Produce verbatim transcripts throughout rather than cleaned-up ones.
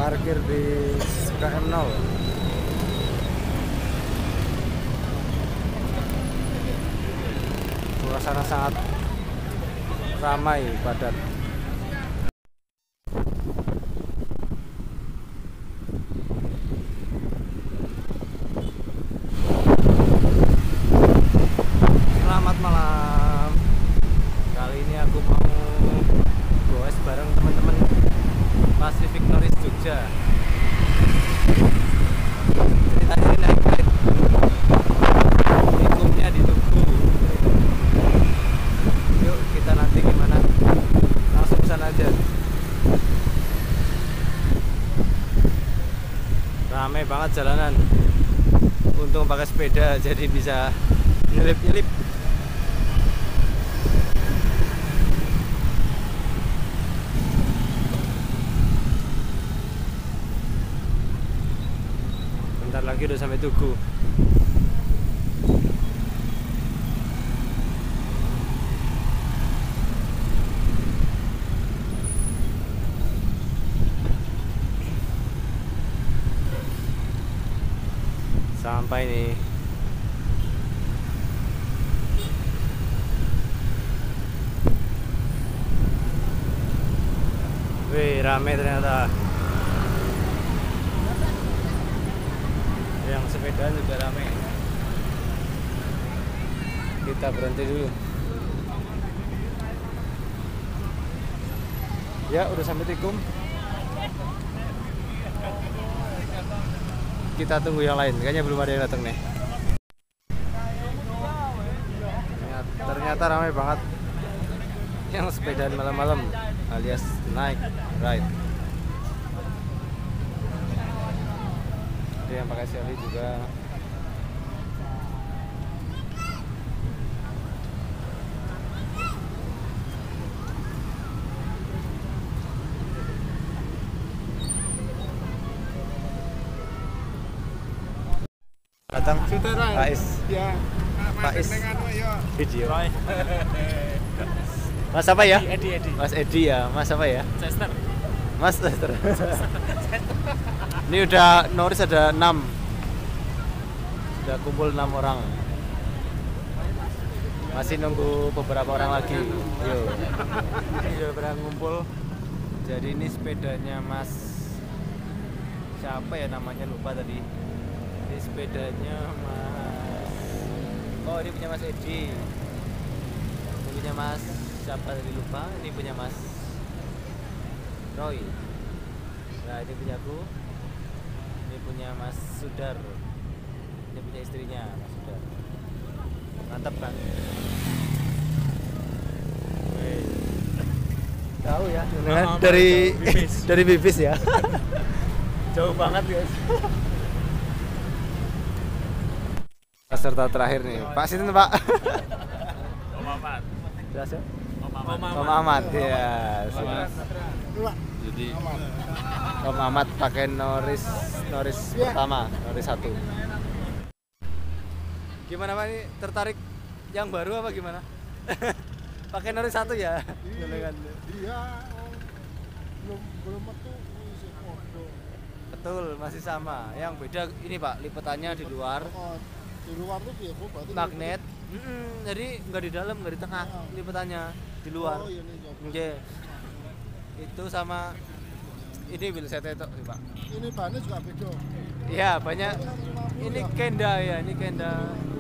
parkir di K M nol. Suasana sangat ramai, padat. Selamat malam. Kali ini aku mau goes bareng teman-teman Pacific Norris Jogja. Ceritanya ini naik flight, tikumnya ditunggu. Yuk kita nanti gimana, langsung kesana aja. Ramai banget jalanan. Untung pakai sepeda jadi bisa nyelip-nyelip. Bentar lagi udah sampai Tugu. Sampai nih. Wih, rame ternyata. Yang sepedaan juga rame. Kita berhenti dulu. Ya, udah sampai Tikum. Kita tunggu yang lain. Kayaknya belum ada yang datang nih. Ternyata, ternyata ramai banget yang sepedaan malam-malam alias naik ride. Ada yang pakai seli juga. Datang Pak Is. Ya. Pak Is. Ya. Video. Mas apa ya? Edi, Edi. Mas Edi ya. Mas apa ya? Chester. Mas Chester. Ini udah Norris ada enam. Sudah kumpul enam orang. Masih nunggu beberapa orang lagi. Yo. Sudah berang ngumpul. Jadi ini sepedanya Mas siapa ya namanya, lupa tadi. Ini sepedanya Mas. Oh, ini punya Mas Edi. Ini punya Mas siapa tadi lupa. Ini punya Mas Roy. Nah, ini punya aku. Ini punya Mas Sudar. Ini punya istrinya Mas Sudar. Mantap kan? Wey. Tahu ya? Nah, dari Bibis. Dari Bibis ya. Jauh banget guys. Peserta terakhir nih, Pak Sinten Pak. Om Ahmad. Jelas ya? Om Ahmad. Om Ahmad ya. Jadi Om Ahmad pakai Norris Norris pertama, Norris satu. Gimana Pak, ini tertarik yang baru apa gimana? Pakai Norris satu ya? Iya, iya, belum belum metu isi podo. Betul, masih sama. Yang beda ini Pak, lipetannya di luar. Oh, di luar tuh ya, Bu, berarti Magnet. Mm-mm, jadi nggak di dalam, nggak di tengah, lipetannya di luar. Oh, iya nih. Nggih. Itu sama ini wheelset itu sih Pak. Ini bahannya juga beda. Iya, banyak. Ini Kenda ya, ini Kenda.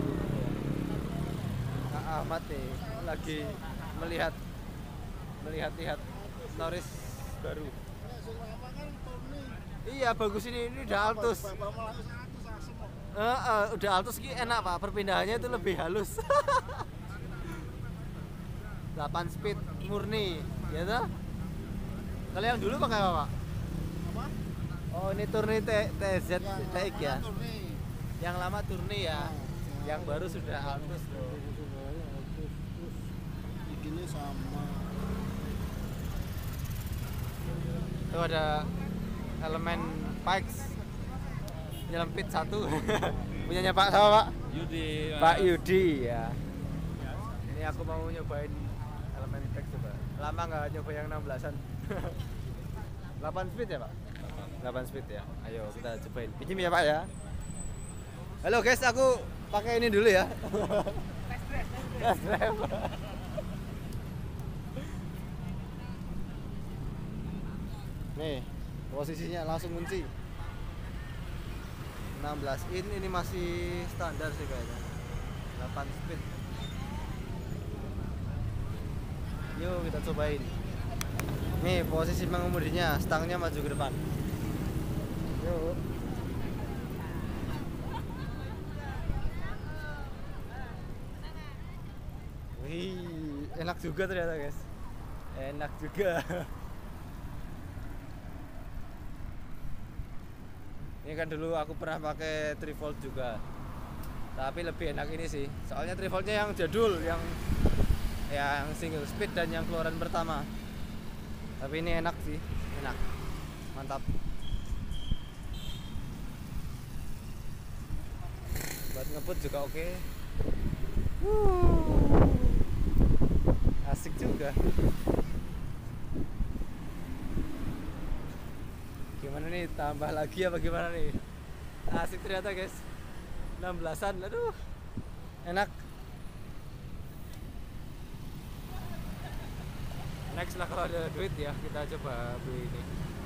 Kak Ahmad nih lagi melihat melihat-lihat Norris baru. Iya, bagus ini. Ini udah Altus. Uh, uh, udah Altus ki enak Pak, perpindahannya itu lebih halus. delapan speed murni, ya toh? Kalau yang dulu pakai apa Pak? Apa? Oh, ini Tourney T Z T X ya. Tourney. Yang lama Tourney ya. Yang baru sudah Altus loh. Bikinnya sama. Itu ada elemen Pikes nyelempit satu. Punyanya Pak sama Pak? Yudi. Pak Yudi ya. Ini aku mau nyobain elemen Pikes coba. Lama nggak nyoba yang enam belasan. delapan speed ya Pak? delapan speed ya. Ayo kita cobain. Pinjam ya Pak ya. Halo guys, aku pakai ini dulu ya. Test drive. Nih, posisinya langsung kunci. enam belas in, ini masih standar sih kayaknya. delapan speed. Yuk kita cobain. Nih posisi pengemudinya, stangnya maju ke depan. Yuk. Wih, enak juga ternyata guys. Enak juga. Ini kan dulu aku pernah pakai three volt juga. Tapi lebih enak ini sih. Soalnya three voltnya yang jadul, yang yang single speed dan yang keluaran pertama. Tapi ini enak sih, enak, mantap. Buat ngebut juga oke. Wuh, asik juga. Gimana nih, tambah lagi apa gimana nih? Asik ternyata guys. enam belasan, aduh, enak. Next lah kalau ada duit ya kita coba beli ini.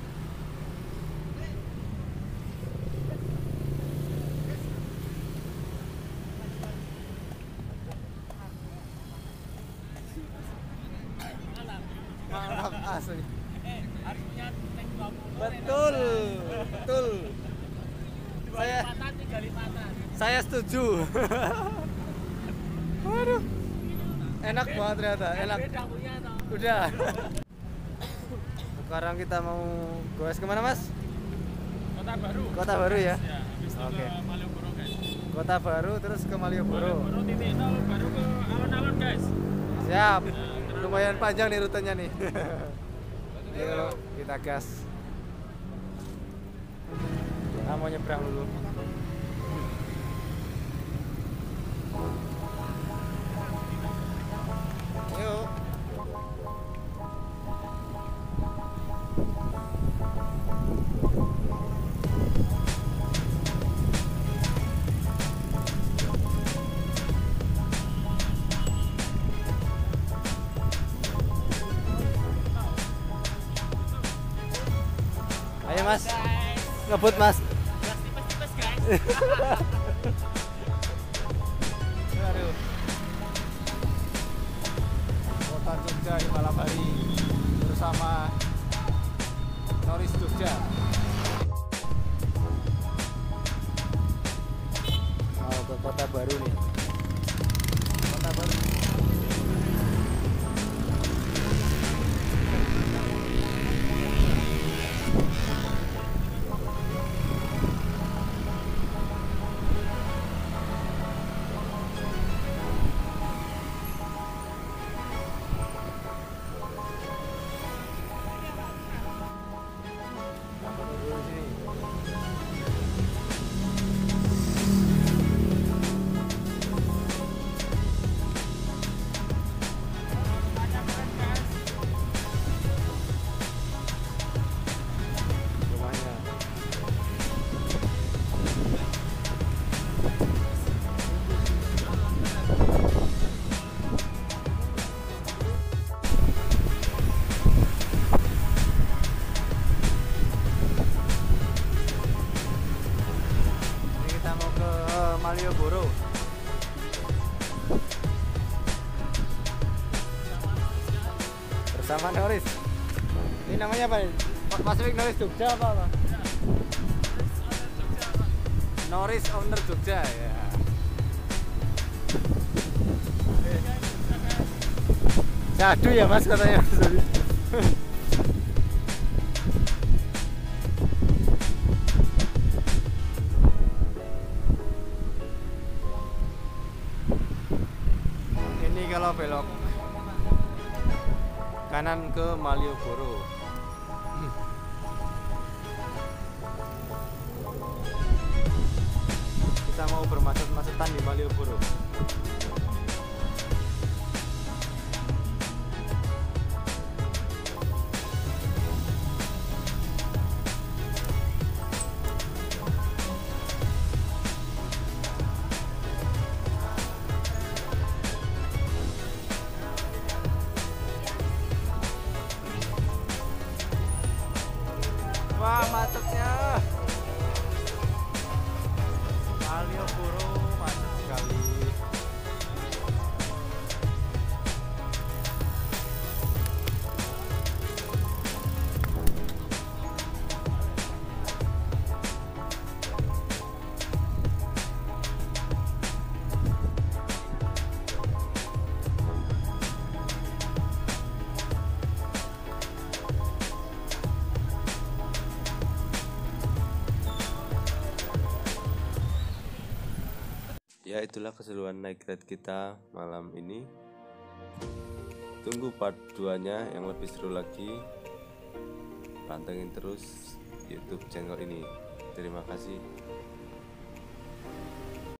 Mantap asli. Betul, betul. Saya saya setuju. Waduh, enak banget ternyata, enak. Udah. Sekarang kita mau goes kemana Mas? Kota Baru. Kota Baru ya? Ya, habis itu Oke. ke Malioboro guys. Kota Baru terus ke Malioboro. Malioboro titik nol baru ke alun-alun guys. Siap. Lumayan panjang nih rutenya nih. Ayo kita gas. Nah, mau nyebrang dulu. Yuk. Ayo Mas, ngebut Mas. Gas tipes-tipes guys. Aduh. Kota Jogja di malam hari bersama Noris Jogja. Mau ke Kota Baru nih. Kota Baru. Malioboro. Bersama Noris. Ini namanya apa nih? Pak Pasifik Noris Jogja apa apa? Noris Owner Jogja ya. Jadu ya Mas katanya. Ini kalau belok kanan ke Malioboro. Kita mau bermacet-macetan di Malioboro. Wah, macetnya. Malioboro macet sekali. Ya, itulah keseruan naik grad kita malam ini. Tunggu part dua nya yang lebih seru lagi. Pantengin terus YouTube channel ini. Terima kasih.